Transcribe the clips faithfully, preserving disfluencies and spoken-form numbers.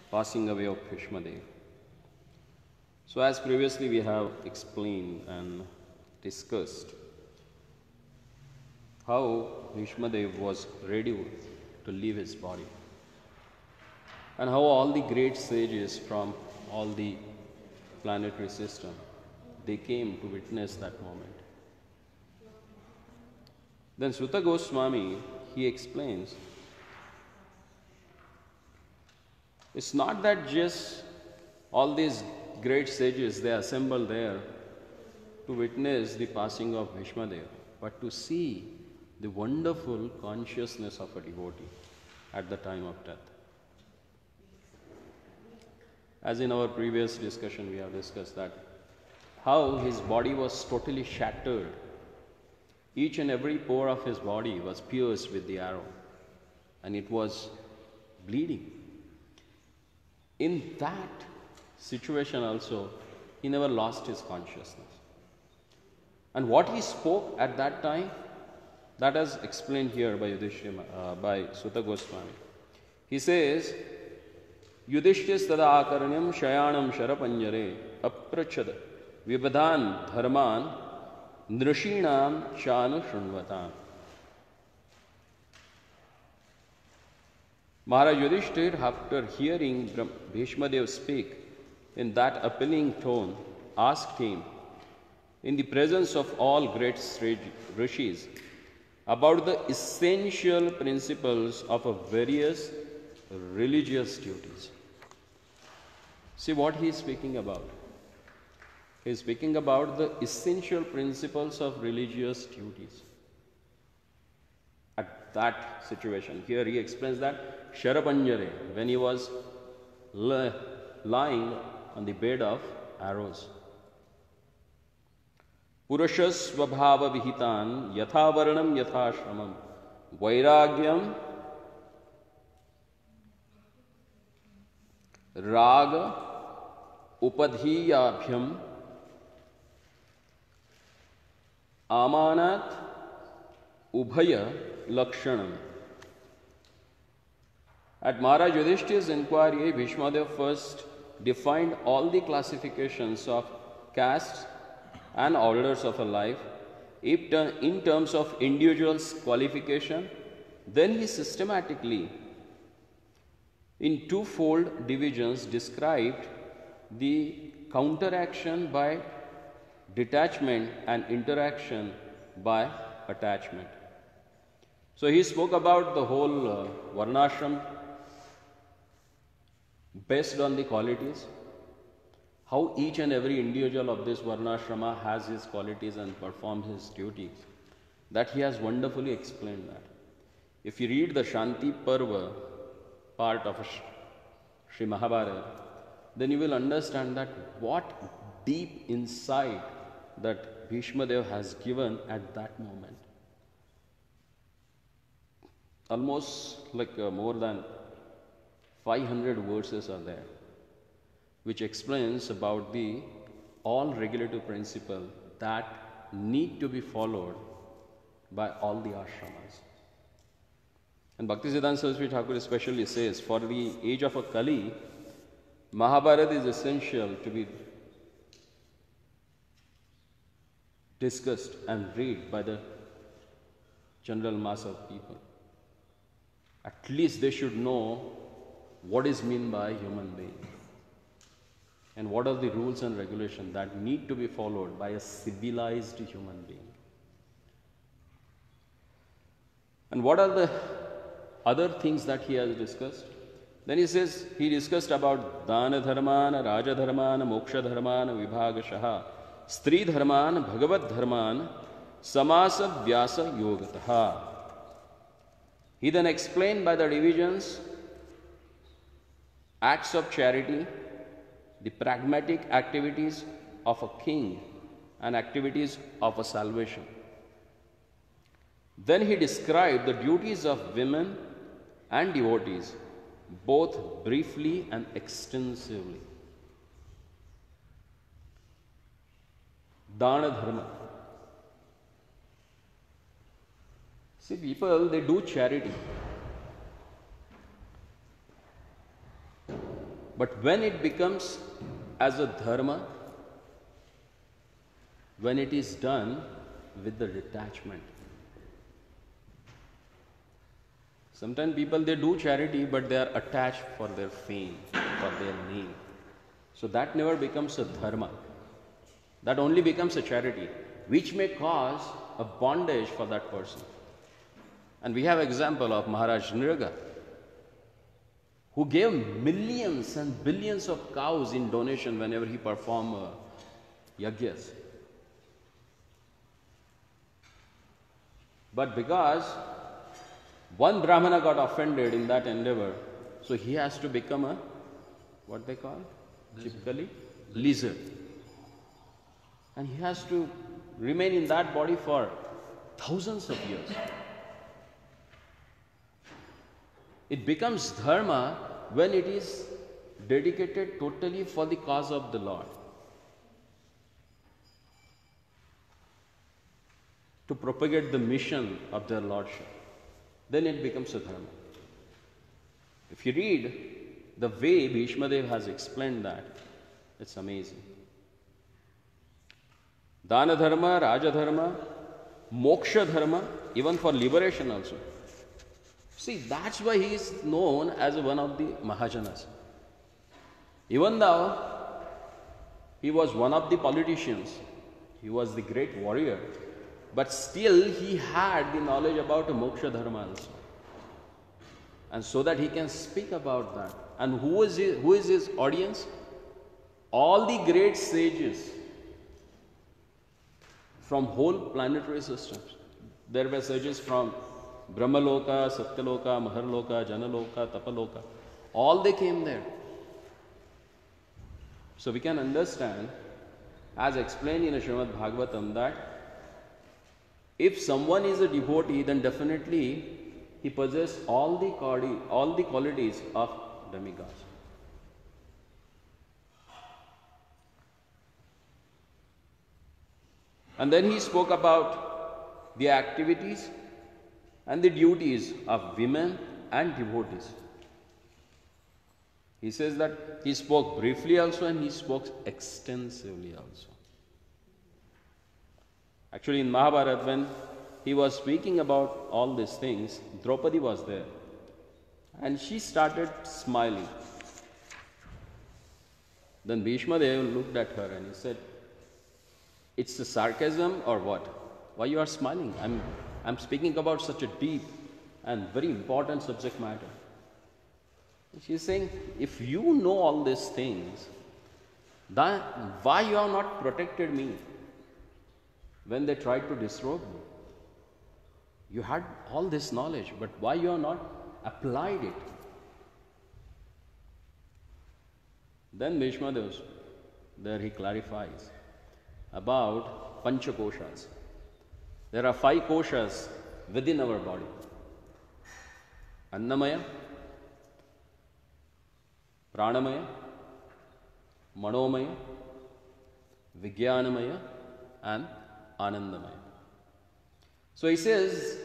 passing away of Bhishma Dev. So as previously we have explained and discussed how Bhishma Dev was ready to leave his body, and how all the great sages from all the planetary system, they came to witness that moment. Then Suta Goswami, he explains, it's not that just all these great sages, they assemble there to witness the passing of Bhishma Dev, but to see the wonderful consciousness of a devotee at the time of death. As in our previous discussion, we have discussed that how his body was totally shattered. Each and every pore of his body was pierced with the arrow, and it was bleeding. In that situation also, he never lost his consciousness. And what he spoke at that time, that is explained here by Yudhishthira, uh, by Suta Goswami. He says, Yudhishthis tada akaranyam shayanam sharapanjare aprachad vibhadan dharman nrishinam chanu shunvatam. Maharaj Yudhishthir, after hearing Bhishma Dev speak in that appealing tone, asked him, in the presence of all great rishis, about the essential principles of a various religious duties. See what he is speaking about. He is speaking about the essential principles of religious duties. At that situation, here he explains that Sharapanjare, when he was lying on the bed of arrows. Purushas svabhava vihitan yatha varnam yatha shramam vairagyam raga upadhiyabhyam amanat ubhaya lakshanam. At Maharaj Yudhishthir's inquiry, Bhishma Dev first defined all the classifications of castes and orders of a life in terms of individuals' qualification. Then he systematically, in twofold divisions, described the counteraction by detachment and interaction by attachment. So he spoke about the whole uh, Varnashram based on the qualities, how each and every individual of this Varnashrama has his qualities and performs his duties. That he has wonderfully explained that. If you read the Shanti Parva part of Sri Mahabharata, then you will understand that what deep insight that Bhishma Dev has given at that moment. Almost like uh, more than five hundred verses are there, which explains about the all regulative principle that need to be followed by all the ashramas. And Bhaktisiddhanta Saraswati Thakur especially says, for the age of a Kali, Mahabharata is essential to be discussed and read by the general mass of people. At least they should know what is meant by human being and what are the rules and regulations that need to be followed by a civilized human being. And what are the other things that he has discussed? Then he says, he discussed about Dana Dharman, Raja Dharman, Moksha Dharman, Vibhagashaha, Stri Dharman, Bhagavad Dharman, Samasa Vyasa Yogataha. He then explained by the divisions acts of charity, the pragmatic activities of a king, and activities of a salvation. Then he described the duties of women and devotees, both briefly and extensively. Dana Dharma. See, people, they do charity. But when it becomes as a dharma, when it is done with the detachment. Sometimes people, they do charity, but they are attached for their fame, for their name. So that never becomes a dharma. That only becomes a charity, which may cause a bondage for that person. And we have example of Maharaj Nirga, who gave millions and billions of cows in donation whenever he performed uh, yagyas. But because one Brahmana got offended in that endeavor, so he has to become a, what they call, typically, lizard. And he has to remain in that body for thousands of years. It becomes dharma when it is dedicated totally for the cause of the Lord, to propagate the mission of their Lordship. Then it becomes a dharma. If you read the way Bhishma Dev has explained that, it's amazing. Dana dharma, Raja dharma, Moksha dharma, even for liberation also. See, that's why he is known as one of the Mahajanas. Even though he was one of the politicians, he was the great warrior, but still he had the knowledge about Moksha dharma also. And so that he can speak about that. And who is his, who is his audience? All the great sages from whole planetary systems. There were sages from Brahmaloka, Satyaloka, Maharloka, Janaloka, Tapaloka. All they came there. So we can understand, as explained in Srimad Bhagavatam, that if someone is a devotee, then definitely he possesses all the quali- all the qualities of demigods. And then he spoke about the activities and the duties of women and devotees. He says that he spoke briefly also and he spoke extensively also. Actually, in Mahabharata, when he was speaking about all these things, Draupadi was there. And she started smiling. Then Bhishma Deva looked at her and he said, "It's a sarcasm or what? Why you are smiling? I'm, I'm speaking about such a deep and very important subject matter." She's saying, if you know all these things, then why you have not protected me when they tried to disrobe me? You had all this knowledge, but why you have not applied it? Then Bhishma Deva, there he clarifies about Panchakoshas. There are five koshas within our body. Annamaya, Pranamaya, Manomaya, Vijnanamaya, and Anandamaya. So he says,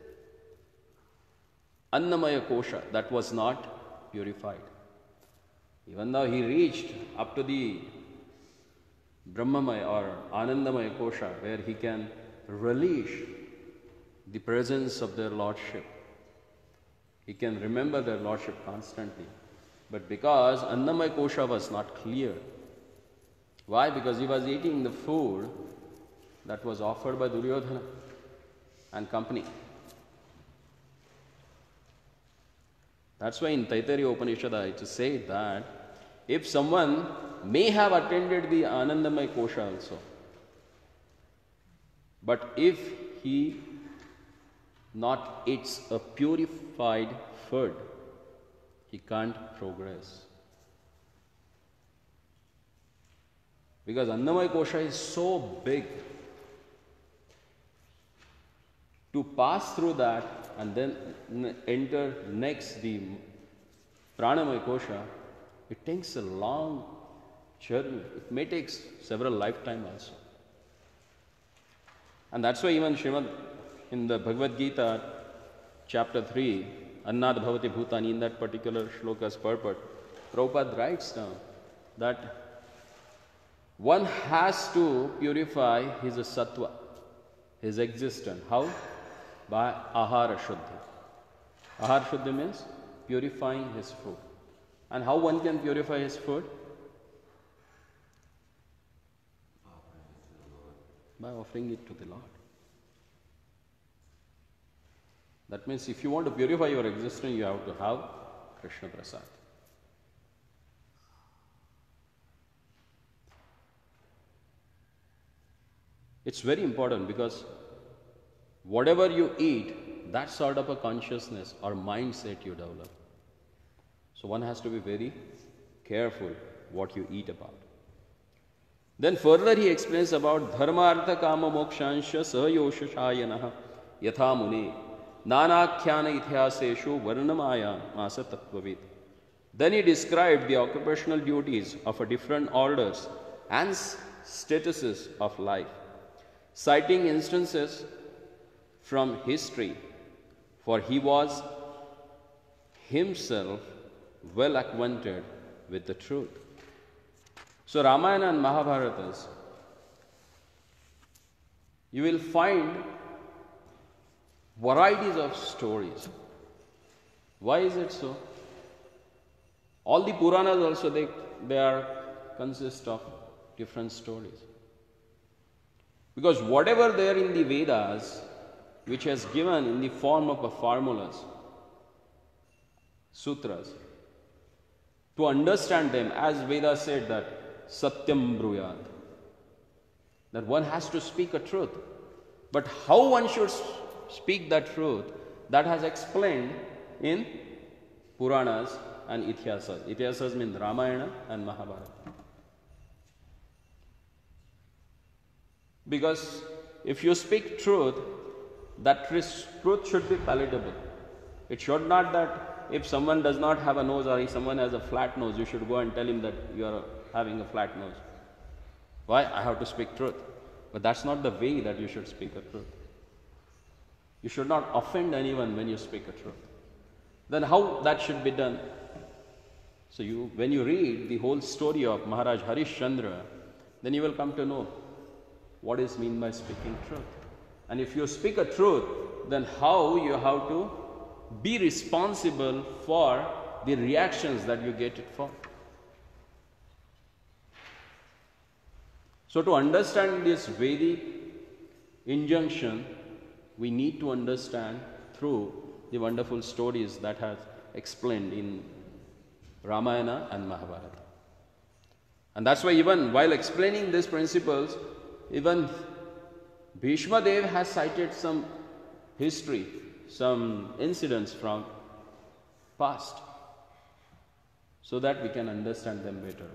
Annamaya kosha, that was not purified. Even though he reached up to the Brahmamaya or Anandamaya kosha, where he can relish the presence of their Lordship. He can remember their Lordship constantly. But because Annamaya kosha was not clear. Why? Because he was eating the food that was offered by Duryodhana and company. That's why in Taittiriya Upanishad it is said that if someone may have attended the Anandamaya kosha also, but if he not eats a purified food, he can't progress. Because Annamaya kosha is so big. To pass through that and then n- enter next the Pranamaya kosha, it takes a long journey. It may take several lifetimes also. And that's why even Srimad in the Bhagavad Gita, chapter three, Annad Bhavati Bhutani, in that particular shloka's purport, Prabhupada writes down that one has to purify his sattva, his existence. How? By ahara shuddhi. Ahara shuddhi means purifying his food. And how one can purify his food? By offering it to the Lord. That means if you want to purify your existence, you have to have Krishna Prasad. It's very important because whatever you eat, that sort of a consciousness or mindset you develop. So one has to be very careful what you eat about. Then further he explains about dharma artha kama mokshansha sahayosha shayanaha yatha muni nanakhyana ithaseshu varnamaya masa tattvavid. Then he described the occupational duties of a different orders and statuses of life, citing instances from history, for he was himself well acquainted with the truth. So Ramayana and Mahabharatas, you will find varieties of stories. Why is it so? All the Puranas also, they, they are consist of different stories. Because whatever there in the Vedas, which has given in the form of a formulas, sutras, to understand them, as Vedas said that Satyam Bruyat, that one has to speak a truth. But how one should speak that truth, that has explained in Puranas and Ithiyasas. Ithiyasas mean Ramayana and Mahabharata. Because if you speak truth, that truth should be palatable. It should not that if someone does not have a nose or if someone has a flat nose, you should go and tell him that you are having a flat nose. Why? I have to speak truth. But that's not the way that you should speak a truth. You should not offend anyone when you speak a truth. Then how that should be done? So you, when you read the whole story of Maharaj Harishchandra, then you will come to know what is meant by speaking truth. And if you speak a truth, then how you have to be responsible for the reactions that you get it for. So to understand this Vedic injunction, we need to understand through the wonderful stories that are explained in Ramayana and Mahabharata. And that's why even while explaining these principles, even Bhishma Dev has cited some history, some incidents from past, so that we can understand them better.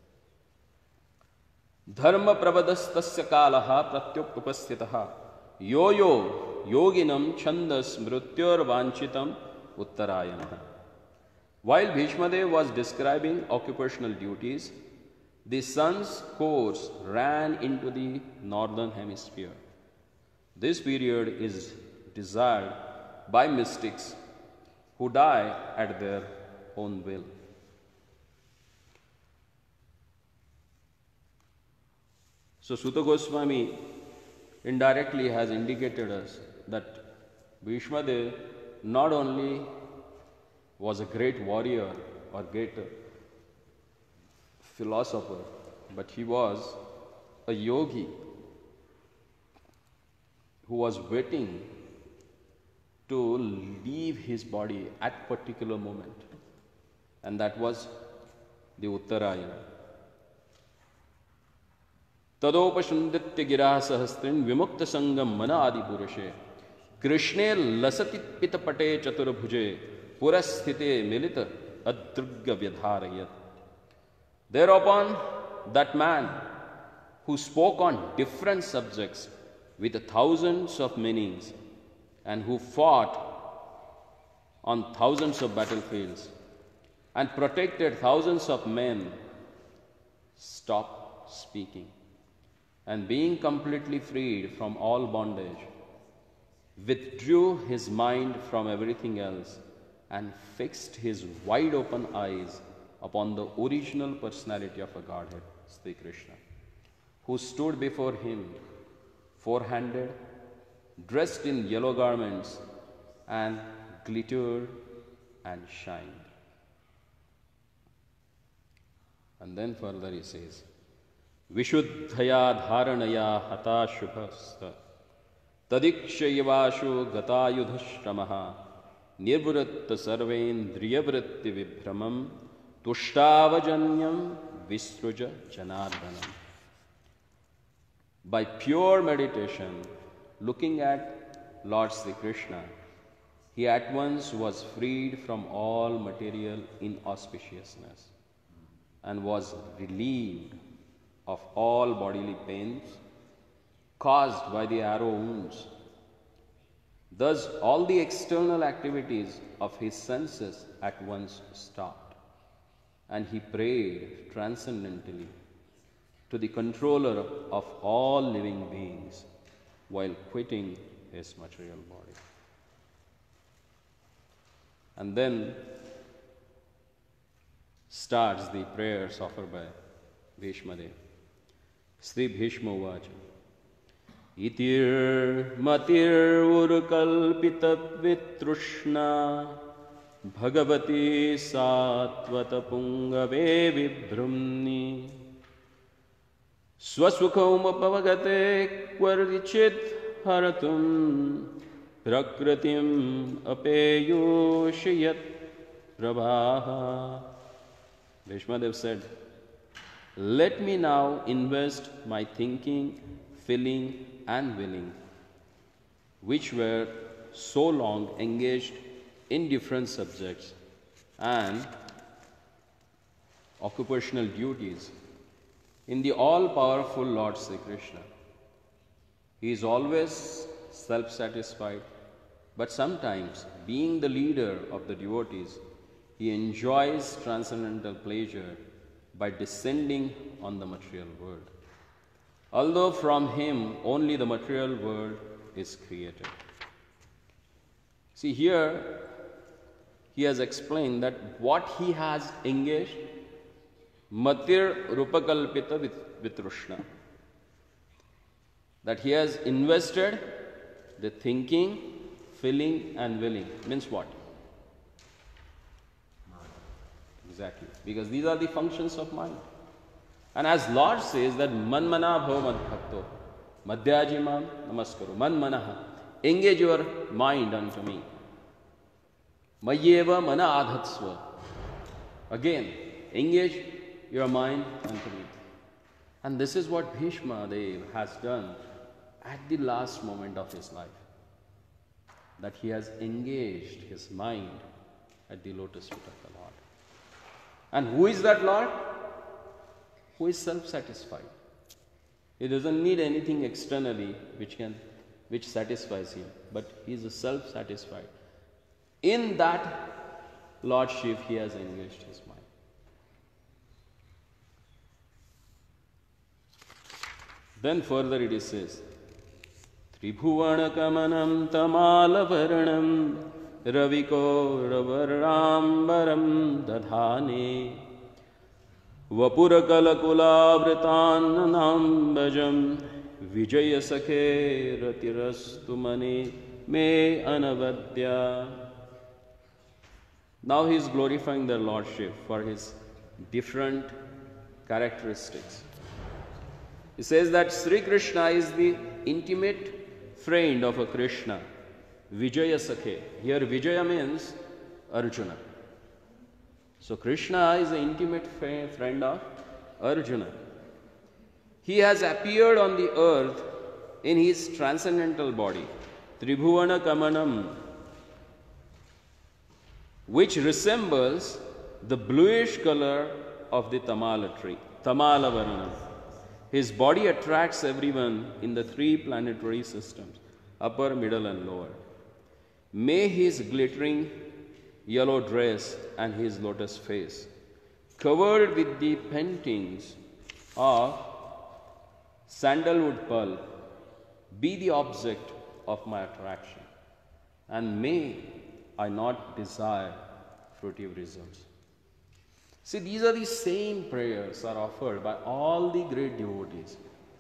Dharma pravadastasya kalaha pratyuk upasthitaha yo yo yoginam chandas mrutyur vanchitam uttarayana. While Bhishma Dev was describing occupational duties, the sun's course ran into the northern hemisphere. This period is desired by mystics who die at their own will. So Suta Goswami indirectly has indicated us that Bhishma Dev not only was a great warrior or great philosopher, but he was a yogi who was waiting to leave his body at particular moment, and that was the Uttarayana. Tadopashunditya gira sahastrin vimukta sangam mana adi purushe krishne lasati pitapate chaturabhuje purasthite milita adrugga vyadharayat. Thereupon that man who spoke on different subjects with thousands of meanings and who fought on thousands of battlefields and protected thousands of men stopped speaking, and being completely freed from all bondage, withdrew his mind from everything else and fixed his wide open eyes upon the original personality of a Godhead, Sri Krishna, who stood before him four-handed, dressed in yellow garments, and glittered and shined. And then further he says, Vishuddhaya dharanaya hata shubhasta tadikshayavashu gatayudhashramaha nirvritta sarvendriyavritti vibhramam tushtavajanyam visruja janardanam. By pure meditation, looking at Lord Sri Krishna, he at once was freed from all material inauspiciousness and was relieved of all bodily pains caused by the arrow wounds. Thus, all the external activities of his senses at once stopped, and he prayed transcendentally to the controller of all living beings while quitting his material body. And then starts the prayers offered by Bhishma Dev. Sri Bhishma Uvacha Itir matir urkalpita vitrushna Bhagavati satvata pungave vibhrumni Swasukhaumapavagate kvardichit haratum Prakritim apeyushiyat prabhaha. Bhishmadev said, let me now invest my thinking, feeling and willing, which were so long engaged in different subjects and occupational duties, in the all-powerful Lord Sri Krishna. He is always self-satisfied, but sometimes, being the leader of the devotees, he enjoys transcendental pleasure by descending on the material world, although from him only the material world is created. See, here he has explained that what he has engaged, matir rupakalpita vitrushna, that he has invested the thinking, feeling and willing. Means what? Exactly. Because these are the functions of mind. And as Lord says that manmana bhava madbhakto madhyajimam namaskaru. Manmanaha. Engage your mind unto me. Mayyeva mana adhatsva. Again, engage your mind unto me. And this is what Bhishma Dev has done at the last moment of his life. That he has engaged his mind at the lotus feet of the Lord. And who is that Lord? Who is self-satisfied. He doesn't need anything externally which can, which satisfies him, but he is self-satisfied. In that Lordship he has engaged his mind. Then further it says, Tribhuvana kamanam tamalavarnam raviko ravarambaram dadhane vapurakalakulavritanambajam vijaya sakhe ratirastumane me anavadya. Now he is glorifying the Lordship for his different characteristics. He says that Sri Krishna is the intimate friend of a Krishna, Vijaya Sakhe. Here Vijaya means Arjuna. So Krishna is the intimate friend of Arjuna. He has appeared on the earth in his transcendental body, Tribhuvana Kamanam, which resembles the bluish color of the Tamala tree, Tamala Varana. His body attracts everyone in the three planetary systems, upper, middle and lower. May his glittering yellow dress and his lotus face, covered with the paintings of sandalwood pulp, be the object of my attraction, and may I not desire fruitive results. See, these are the same prayers are offered by all the great devotees.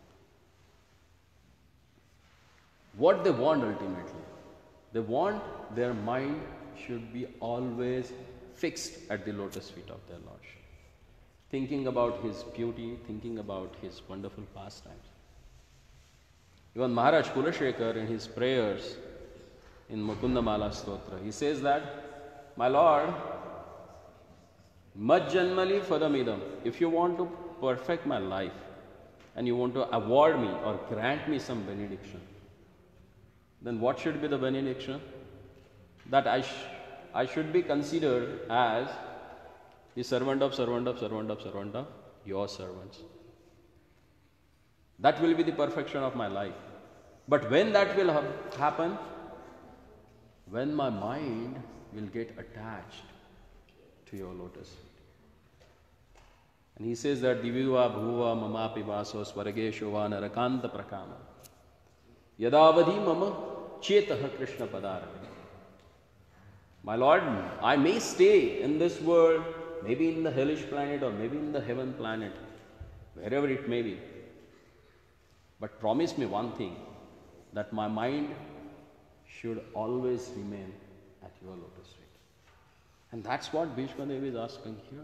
What they want ultimately? They want their mind should be always fixed at the lotus feet of their Lordship, thinking about His beauty, thinking about His wonderful pastimes. Even Maharaj Kulashekar in his prayers in Mukundamala Stotra, he says that, my Lord, Majjanmali Fadamidam, if you want to perfect my life and you want to award me or grant me some benediction, then what should be the benediction? That I, sh I should be considered as the servant of, servant of, servant of, servant of your servants. That will be the perfection of my life. But when that will ha happen? When my mind will get attached to your lotus feet. And he says that Divyuva bhuva mamapi vaso swargesho va narakanta prakama yadavadhi mama chetaha Krishna padarami. My Lord, I may stay in this world, maybe in the hellish planet or maybe in the heaven planet, wherever it may be. But promise me one thing, that my mind should always remain at your lotus feet. And that's what Bhishma Devi is asking here.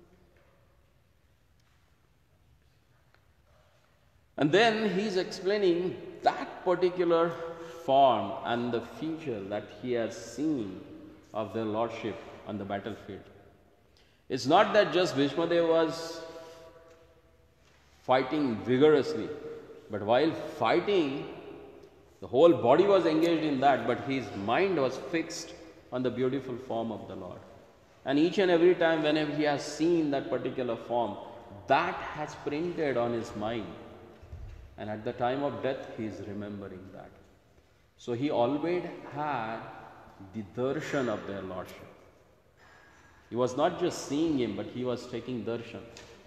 And then he is explaining that particular form and the feature that he has seen of their Lordship on the battlefield. It's not that just Bhishma Devi was fighting vigorously, but while fighting, the whole body was engaged in that, but his mind was fixed on the beautiful form of the Lord. And each and every time whenever he has seen that particular form, that has printed on his mind. And at the time of death, he is remembering that. So he always had the darshan of their Lordship. He was not just seeing him, but he was taking darshan.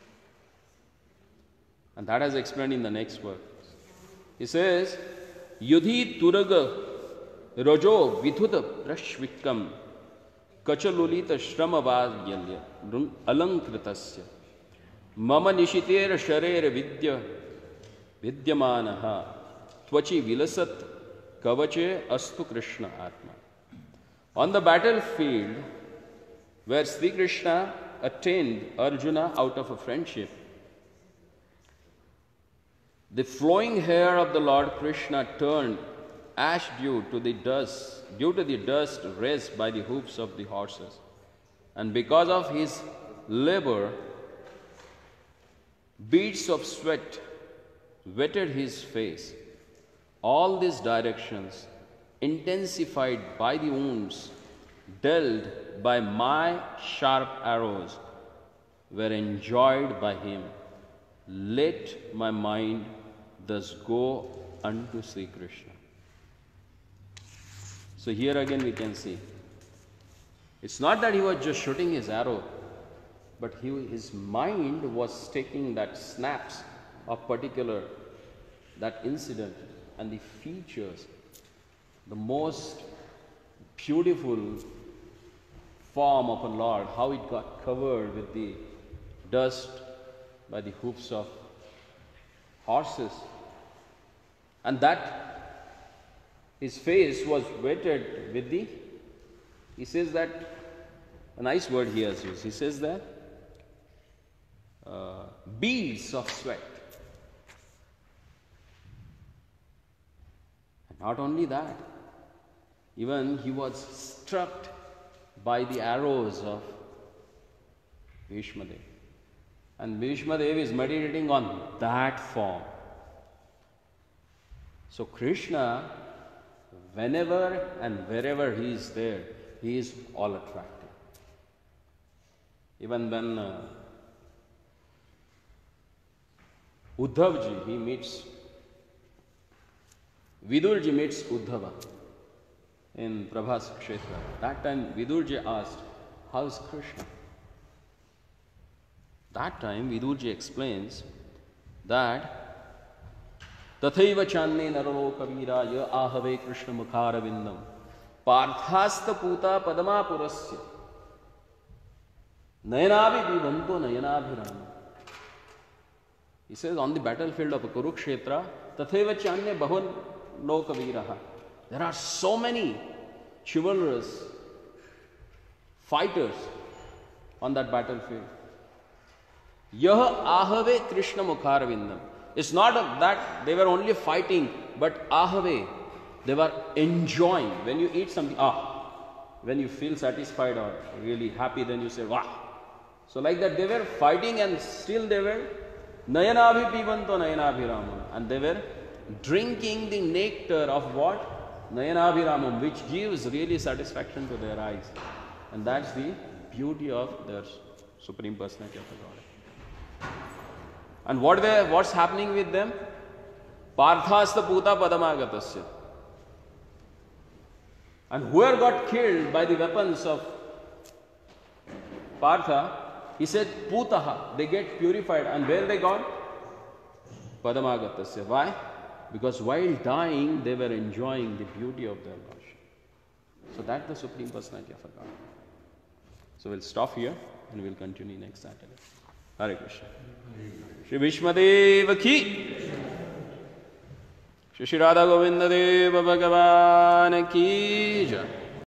And that is explained in the next verse. He says, Yudhi Turaga Rajo Vithuta Prashvikam Kachalulita Shramavadyalya Alankritasya Mama Nishitera Sharera Vidya Vidyamanaha Tvachi Vilasat Kavache Astu Krishna Atma. On the battlefield where Sri Krishna attained Arjuna out of a friendship, the flowing hair of the Lord Krishna turned ash dew to the dust, due to the dust raised by the hoofs of the horses. And because of his labor, beads of sweat wetted his face. All these directions, intensified by the wounds dealt by my sharp arrows, were enjoyed by him. Let my mind thus go unto Sri Krishna. So here again we can see, it's not that he was just shooting his arrow, but he, his mind was taking that snaps of particular, that incident and the features, the most beautiful form of a Lord, how it got covered with the dust by the hoofs of horses, and that his face was wetted with the, he says that, a nice word he has used, he says that uh, beads of sweat. And not only that, even he was struck by the arrows of Bhishma Devi. And Bhishma Devi is meditating on that form. So Krishna, whenever and wherever he is there, he is all attractive. Even when uh, Uddhavji, he meets, Vidurji meets Uddhava in Prabhas Kshetra. That time Vidurji asked, how is Krishna? That time Vidurji explains that Tathaiva channe naralo kavira ya ahave Krishna mukharavindam parthasta puta padama purasya Nayanabhi pibanto nayanabhiram. He says, on the battlefield of Kurukshetra, tatheva chanya bahun lokaviraha. There are so many chivalrous fighters on that battlefield. Yah ahave Krishna mukharavindam. It's not that they were only fighting, but ahave, they were enjoying. When you eat something, ah, when you feel satisfied or really happy, then you say, wow. So like that, they were fighting and still they were nayanabhi pibanto nayanabhiramam. And they were drinking the nectar of what? Nayanabhiramam, which gives really satisfaction to their eyes. And that's the beauty of their Supreme Personality of the Godhead. And what they, what's happening with them? Parthasta puta padamagatasya. And whoever got killed by the weapons of Partha, he said, Putaha, they get purified. And where they got? Padamagatasya. Why? Because while dying, they were enjoying the beauty of their Lordship. So that's the Supreme Personality of our God. So we'll stop here and we'll continue next Saturday. Hare Krishna. Shri Vishmadeva ki. Shri Shri Radha Govinda Deva Bhagavan ki jai.